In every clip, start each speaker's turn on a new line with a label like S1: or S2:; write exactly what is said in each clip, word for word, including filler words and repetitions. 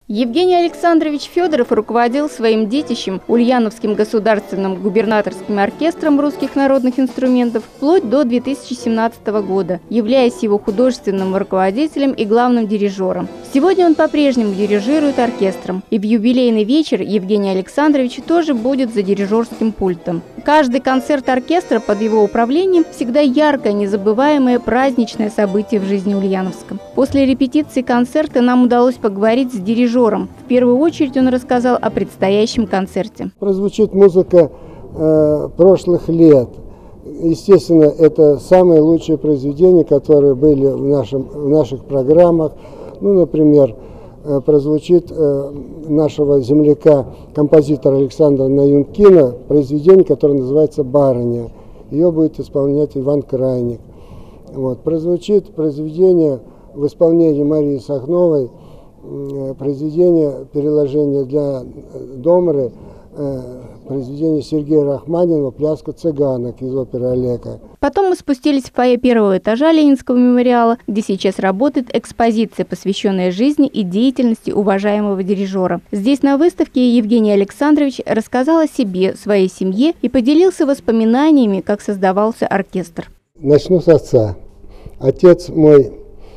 S1: Евгений Александрович Федоров руководил своим детищем Ульяновским государственным губернаторским оркестром русских народных инструментов вплоть до две тысячи семнадцатого года, являясь его художественным руководителем и главным дирижером. Сегодня он по-прежнему дирижирует оркестром, и в юбилейный вечер Евгений Александрович тоже будет за дирижерским пультом. Каждый концерт оркестра под его управлением всегда яркое, незабываемое праздничное событие в жизни Ульяновска. После репетиции концерта нам удалось поговорить с дирижером. В первую очередь он рассказал о предстоящем концерте.
S2: Прозвучит музыка э, прошлых лет. Естественно, это самые лучшие произведения, которые были в, нашем, в наших программах. Ну, например, э, прозвучит э, нашего земляка, композитора Александра Наюнкина, произведение, которое называется «Барыня». Ее будет исполнять Иван Крайник. Вот. Прозвучит произведение в исполнении Марии Сахновой, произведение переложения для домры, произведение Сергея Рахманинова «Пляска цыганок» из оперы Олега.
S1: Потом мы спустились в фойе первого этажа Ленинского мемориала, где сейчас работает экспозиция, посвященная жизни и деятельности уважаемого дирижера. Здесь на выставке Евгений Александрович рассказал о себе, своей семье и поделился воспоминаниями, как создавался оркестр.
S2: Начну с отца. Отец мой,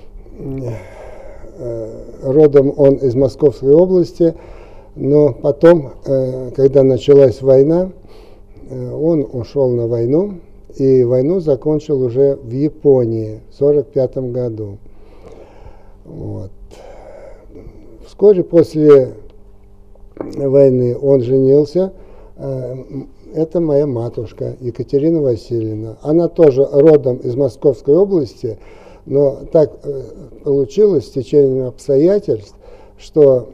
S2: родом он из Московской области, но потом, когда началась война, он ушел на войну, и войну закончил уже в Японии в сорок пятом году. Вот. Вскоре после войны он женился. Это моя матушка Екатерина Васильевна. Она тоже родом из Московской области, но так получилось с течением обстоятельств, что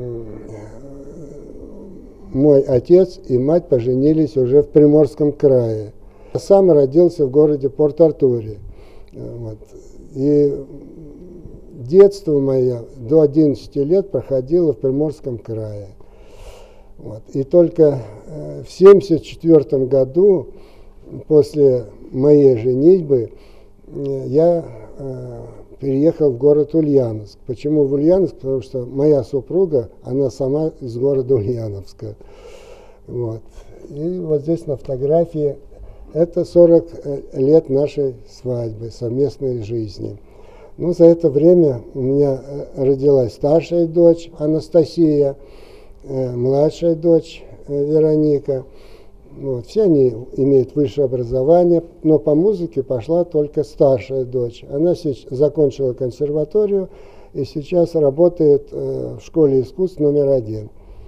S2: мой отец и мать поженились уже в Приморском крае. Сам родился в городе Порт-Артуре. Вот. И детство мое до одиннадцати лет проходило в Приморском крае. Вот. И только в семьдесят четвёртом году, после моей женитьбы, я переехал в город Ульяновск. Почему в Ульяновск? Потому что моя супруга, она сама из города Ульяновска. Вот. И вот здесь на фотографии это сорок лет нашей свадьбы, совместной жизни. Ну, за это время у меня родилась старшая дочь Анастасия, младшая дочь Вероника. Вот. Все они имеют высшее образование, но по музыке пошла только старшая дочь. Она закончила консерваторию и сейчас работает в школе искусств номер один.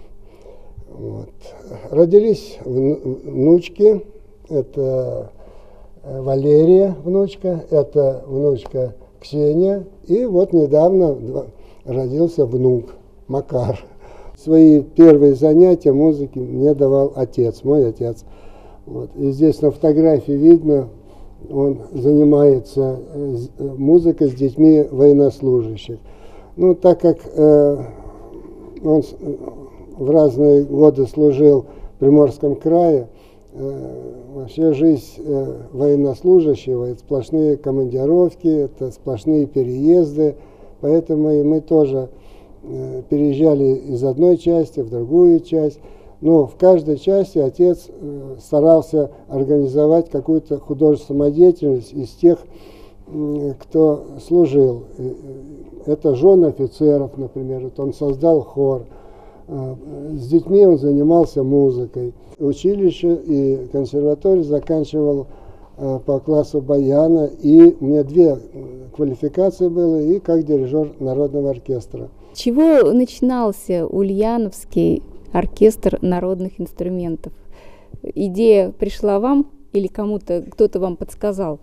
S2: Вот. Родились внучки. Это Валерия, внучка, это внучка Ксения. И вот недавно родился внук Макар. Свои первые занятия музыки мне давал отец, мой отец. Вот. И здесь на фотографии видно, он занимается музыкой с детьми военнослужащих. Ну, так как э, он в разные годы служил в Приморском крае, э, вообще жизнь э, военнослужащего – это сплошные командировки, это сплошные переезды, поэтому и мы тоже переезжали из одной части в другую часть, но в каждой части отец старался организовать какую-то художественную самодеятельность из тех, кто служил. Это жены офицеров, например, вот он создал хор. С детьми он занимался музыкой. Училище и консерваторию заканчивал по классу баяна, и у меня две квалификации было, и как дирижер народного оркестра.
S1: С чего начинался Ульяновский оркестр народных инструментов? Идея пришла вам или кому-то, кто-то вам подсказал?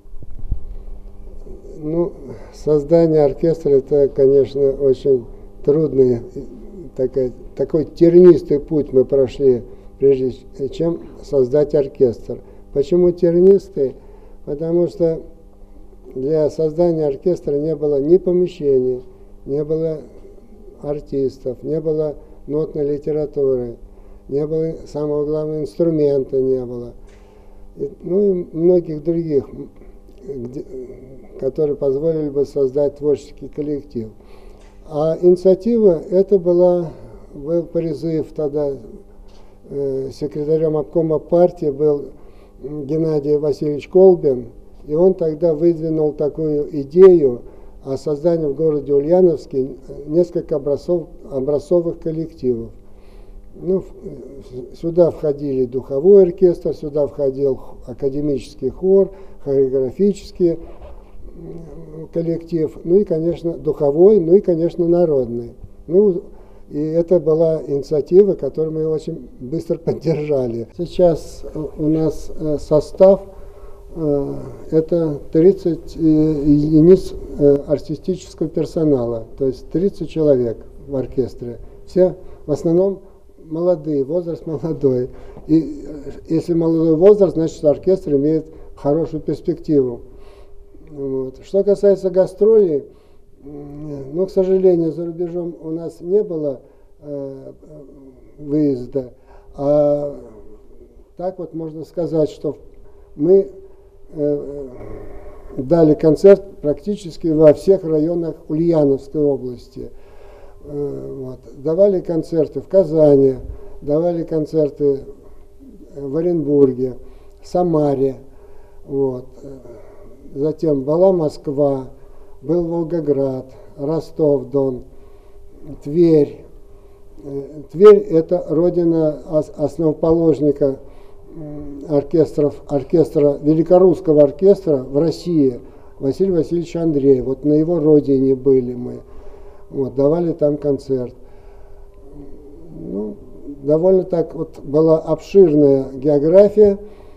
S2: Ну, создание оркестра – это, конечно, очень трудный, такой, такой тернистый путь мы прошли, прежде чем создать оркестр. Почему тернистый? Потому что для создания оркестра не было ни помещений, не было артистов, не было нотной литературы, не было, самого главного, инструмента не было. И, ну и многих других, где, которые позволили бы создать творческий коллектив. А инициатива это была, был призыв тогда, э, секретарем обкома партии был Геннадий Васильевич Колбин, и он тогда выдвинул такую идею о создании в городе Ульяновске несколько образцов, образцовых коллективов. Ну, сюда входили духовой оркестр, сюда входил академический хор, хореографический коллектив, ну и, конечно, духовой, ну и, конечно, народный. Ну, и это была инициатива, которую мы очень быстро поддержали. Сейчас у нас состав это тридцать единиц артистического персонала, то есть тридцать человек в оркестре. Все в основном молодые, возраст молодой. И если молодой возраст, значит оркестр имеет хорошую перспективу. Вот. Что касается гастролей, ну, к сожалению, за рубежом у нас не было э, выезда, а так вот можно сказать, что мы э, дали концерт практически во всех районах Ульяновской области. Э, вот. Давали концерты в Казани, давали концерты в Оренбурге, Самаре. Вот. Затем была Москва, был Волгоград, Ростов-Дон, Тверь. Тверь – это родина основоположника оркестров, оркестра, великорусского оркестра в России, Василия Васильевича Андреева. Вот на его родине были мы, вот, давали там концерт. Ну, довольно так вот была обширная география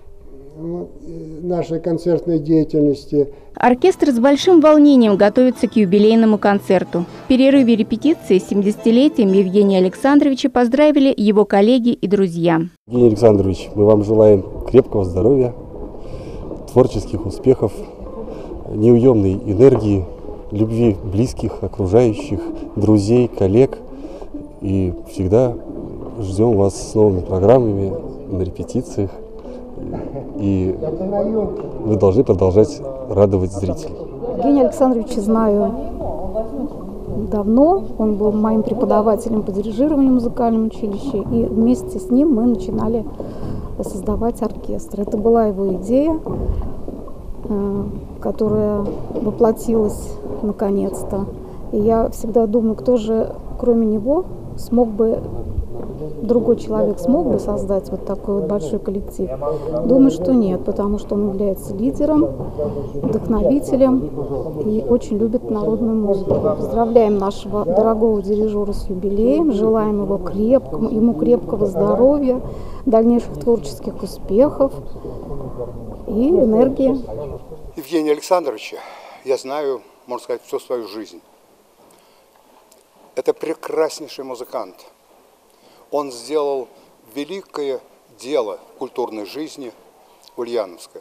S2: нашей концертной деятельности.
S1: Оркестр с большим волнением готовится к юбилейному концерту. В перерыве репетиции с семидесятилетием Евгения Александровича поздравили его коллеги и друзья.
S3: Евгений Александрович, мы вам желаем крепкого здоровья, творческих успехов, неуемной энергии, любви близких, окружающих, друзей, коллег. И всегда ждем вас с новыми программами на репетициях. И вы должны продолжать радовать зрителей.
S4: Евгения Александровича знаю давно. Он был моим преподавателем по дирижированию в музыкальном училище. И вместе с ним мы начинали создавать оркестр. Это была его идея, которая воплотилась наконец-то. И я всегда думаю, кто же, кроме него, смог бы, другой человек смог бы создать вот такой вот большой коллектив? Думаю, что нет, потому что он является лидером, вдохновителем и очень любит народную музыку. Поздравляем нашего дорогого дирижера с юбилеем, желаем его крепкому, ему крепкого здоровья, дальнейших творческих успехов и энергии.
S5: Евгения Александровича я знаю, можно сказать, всю свою жизнь. Это прекраснейший музыкант. Он сделал великое дело в культурной жизни Ульяновска.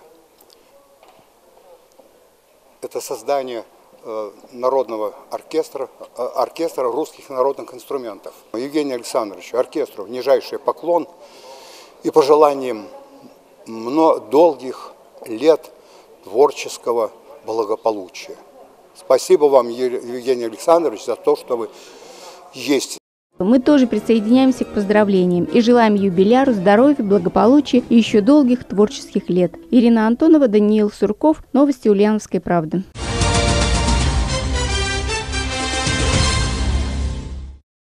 S5: Это создание э, народного оркестра, э, оркестра русских народных инструментов. Евгению Александровичу, оркестру, нижайший поклон и пожеланием много, долгих лет творческого благополучия. Спасибо вам, Евгений Александрович, за то, что вы есть.
S1: Мы тоже присоединяемся к поздравлениям и желаем юбиляру здоровья, благополучия и еще долгих творческих лет. Ирина Антонова, Даниил Сурков. Новости Ульяновской правды.